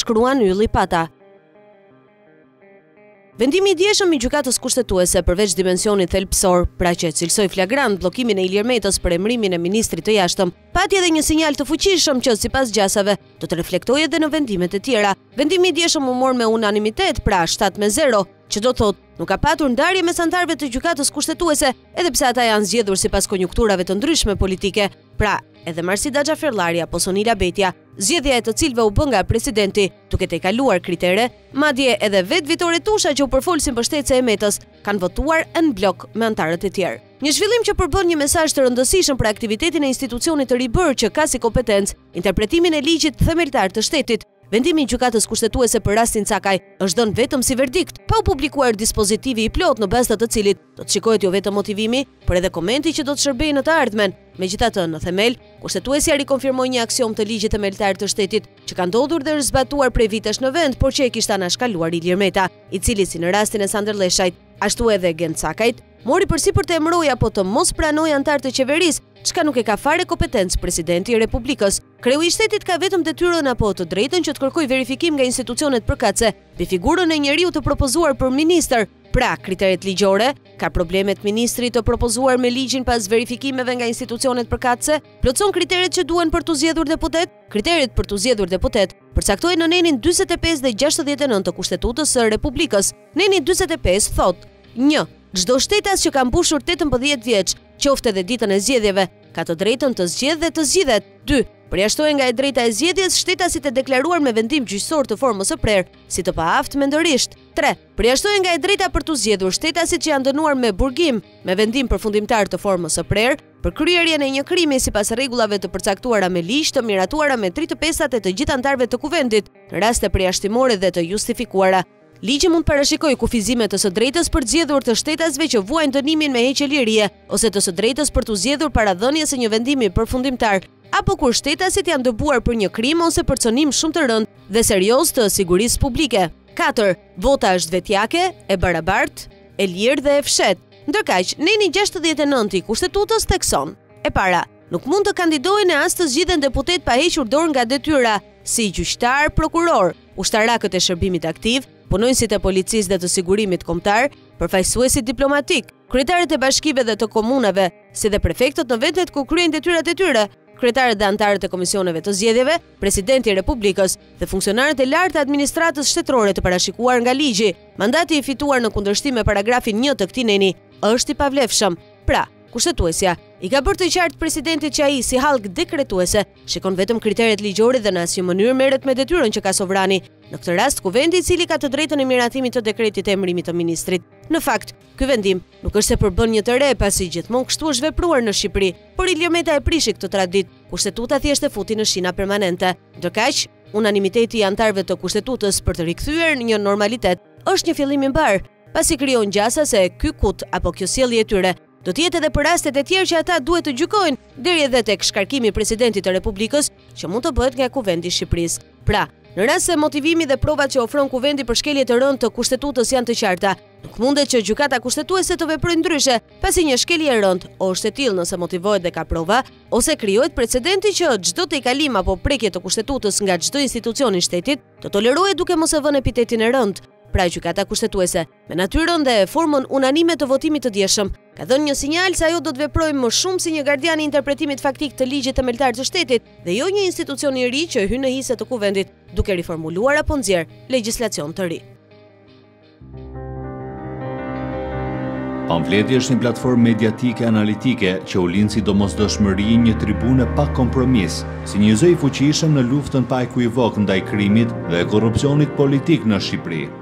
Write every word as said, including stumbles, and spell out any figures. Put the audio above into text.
shkruan Ylli Pata. Vendimi i dieshëm i Gjykatës Kushtetuese përveç dimensionit thelbësor, pra që cilësoi flagrant bllokimin e Ilir Metës për emërimin e ministrit të jashtëm, pati edhe një sinjal të fuqishëm që sipas gjasave do të reflektojë edhe në vendimet e tjera. Vendimi i dieshëm u mor me unanimitet, pra shtat me zero, që do thotë nuk ka patur ndarje mes anëtarëve të Gjykatës Kushtetuese, edhe pse ata janë zgjedhur sipas konjunkturave të ndryshme politike. Pra, edhe Marsida Xhaferllari apo Sonila Betja, zgjedhja e të cilëve u bë nga presidenti, duke të kaluar kritere, madje edhe vet Vitore Tusha që u përfolsin mbështetëse e Metës, kanë votuar në blok me anëtarët e tjerë. Një zhvillim që përbën një mesazh të rëndësishëm për aktivitetin e institucionit të ribër që ka si kompetencë interpretimin e ligjit themeltar të shtetit. Vendimi i Gjykatës Kushtetuese për rastin Cakaj është dhënë vetëm si verdikt, pa u publikuar dispozitivi i plot në bazë të të cilit do të shikohet jo vetëm motivimi, por edhe komenti që do të shërbejë në të ardhmen. Megjithatë, në themel, kushtetuesja rikonfirmoi një aksion të ligjit themeltar të shtetit që ka ndodhur dhe është zbatuar prej vitesh në vend, por që e kishte anashkaluar Ilir Meta, i cili si në rastin e Sanderleshajt, ashtu edhe Gent Cakajt, mori përsipër të emërojë apo të mos pranojë anëtar të qeverisë, çka nuk e ka fare kompetencë presidenti i Republikës. Kreu i shtetit ka vetëm detyrën apo të drejtën që të kërkojë verifikim nga institucionet përkatëse mbi figurën e njeriu të propozuar për ministër. Pra, kriteret ligjore, ka problemet ministri të propozuar me ligjin pas verifikimeve nga institucionet përkatëse, plotson kriteret që duhen për të zgjedhur deputet. Kriteret për të zgjedhur deputet përcaktohen në nenin njëzet e pesë dhe gjashtëdhjetë e nëntë të Kushtetutës së Republikës. Neni njëzet e pesë thot: një. Çdo shtetas që ka mbushur tetëmbëdhjetë vjeç, qoftë edhe ditën e zgjedhjeve, ka të drejtën të zgjedhë dhe të zgjidhet. dy. Përjashtohen nga e drejta e zgjedhjes shtetasit e deklaruar me vendim gjyqësor të formës së prerë, si të paaftë mendërisht. tre. Përjashtohen nga e drejta për të zgjedhur shtetasit që janë dënuar me burgim, me vendim përfundimtar të formës së prerë, për kryerjen e një krimi sipas rregullave të përcaktuara me ligj të miratuara me tre të pestat e të gjithë anëtarëve të kuvendit, në raste përjashtimore dhe të justifikuara. Ligji mund parashikoj kufizime të së drejtës për të zgjedhur të shtetasve që vuajnë dënimin me heqje lirie, ose të së drejtës për të zgjedhur para dhënies së një vendimi përfundimtar, apo kur shtetasit janë dëbuar për një krim ose për cënim shumë të rëndë dhe serioz të sigurisë publike. katër. Vota është vetjake, e barabartë, e lirë dhe e fshetë. Ndërkaq, neni gjashtëdhjetë e nëntë i Kushtetutës thekson: e para, nuk mund të kandidojnë e as të zgjidhen deputet pa hequr dorë nga detyra, si gjyqtar, prokuror, ushtarakët e shërbimit aktiv, punojësit e policisë dhe të sigurimit kombëtar, përfaqësuesit diplomatik, kryetarët e bashkive dhe të komunave, si dhe prefektët në vendet ku kryejnë detyrat e tyre, kryetarët dhe anëtarët e komisioneve të zgjedhjeve, presidenti i Republikës dhe funksionarët e lartë të administratës shtetërore të parashikuar nga ligji. Mandati i fituar në kundërshtim me paragrafin një të këtij neni është i pavlefshëm. Pra, kushtetuesja i ka bërë të qartë presidentit që ai si hallk dekretuese shikon vetëm kriteret ligjore dhe në asnjë mënyrë merret me detyrën që ka sovrani, në këtë rast kuvendi i cili ka të drejtën e miratimit të dekretit të emërimit të ministrit. Në fakt, ky vendim nuk është se përbën një të re pasi gjithmonë kështu është vepruar në Shqipëri, por Ilir Meta e prishi këtë traditë. Kushtetuta thjesht e futi në shina permanente. Ndërkaq, unanimiteti i anëtarëve të Kushtetutës për të rikthyer në një normalitet është një fillim i mbar, pasi krijon gjasa se ky kut apo kjo sjellje e tyre do të jetë edhe për rastet e tjerë që ata duhet të gjykojnë, deri edhe tek shkarkimi i presidentit të Republikës, që mund të bëhet nga Kuvendi i Shqipërisë. Pra, në rast se motivimi dhe provat që ofron Kuvendi për shkelje të rëndë të Kushtetutës janë të qarta, nuk mundet që Gjykata Kushtetuese të veprojë ndryshe, pasi një shkelje e rëndë o është e tillë nëse motivohet dhe ka prova, ose krijohet precedenti që çdo tejkalim apo prekje të Kushtetutës nga çdo institucion i shtetit të tolerohet duke mos e vënë epitetin e rëndë. Pra, Gjykata Kushtetuese, me natyrën dhe formën unanime të votimit të dieshëm, ka dhënë një sinjal se ajo do të veprojë më shumë si një gardian i interpretimit faktik të ligjit themeltar të shtetit dhe jo një institucion i ri që hyn në hise të kuvendit, duke riformuluar apo nxjerr legjislacion të ri. Pamfleti është një platformë mediatike analitike që u lind si domosdoshmëri një tribune pa kompromis, si një zë i fuqishëm në luftën pa ekuivok ndaj krimit dhe korrupsionit politik në Shqipëri.